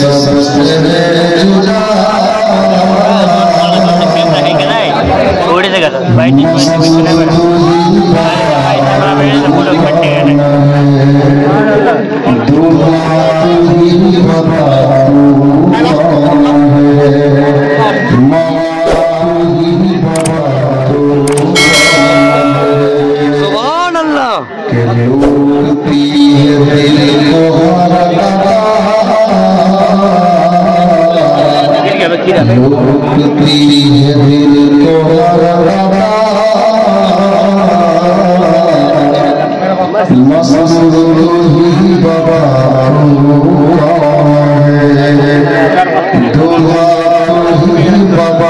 सबसे जुदा थोड़ी जगह था बाइक में कितने बड़ा बाइक में मेरे से पूरा फटे हैं सुभान अल्लाह के लोगती है दिल को लोगती है दिल को मसरूर ही बाबा दुआ ही बाबा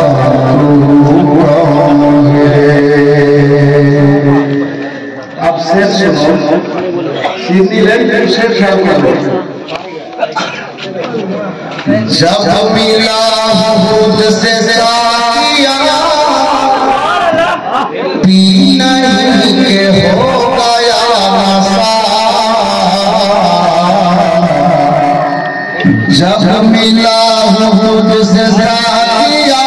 अब शेर सुनो सीधी लड़की शेर शायद जब मिला खुद से साकिया पीना के हो गया नशा जब मिला खुद से साकिया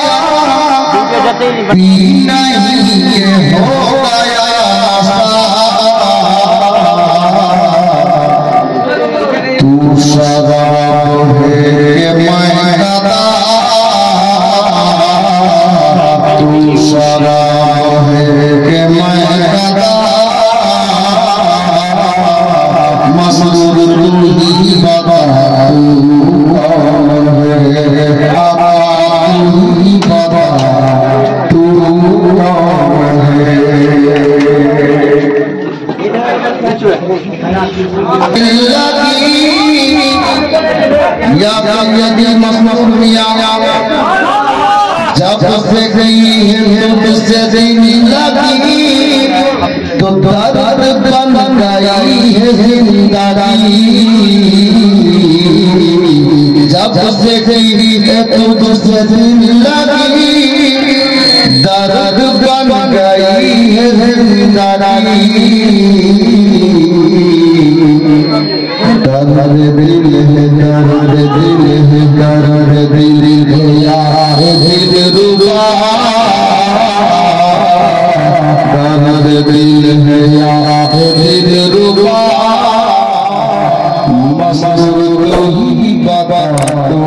पीना के हो गया नशा तू शराब है मैं गदा तू शराब है कि मैं गदा मसरूर तू ही बाबा तू ही बाबा तू जब से गई हिंद से देनी लगी तो दर्द बन गई है जिंदगी जब से गई है तो से देनी लगी दर्द बन गई है जिंदगी दर्द दिल है दर्द दिल है दर्द दिल है यार दिल रुबा दर्द दिल है यार दिल रुबा मसरूर ही बाबा तू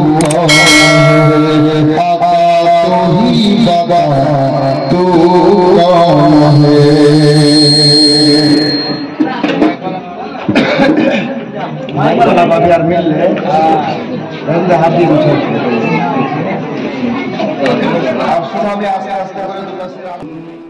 ही बाबा तू कौन है यार मिल है हाथी आप सुना भी आस्ते आस्ते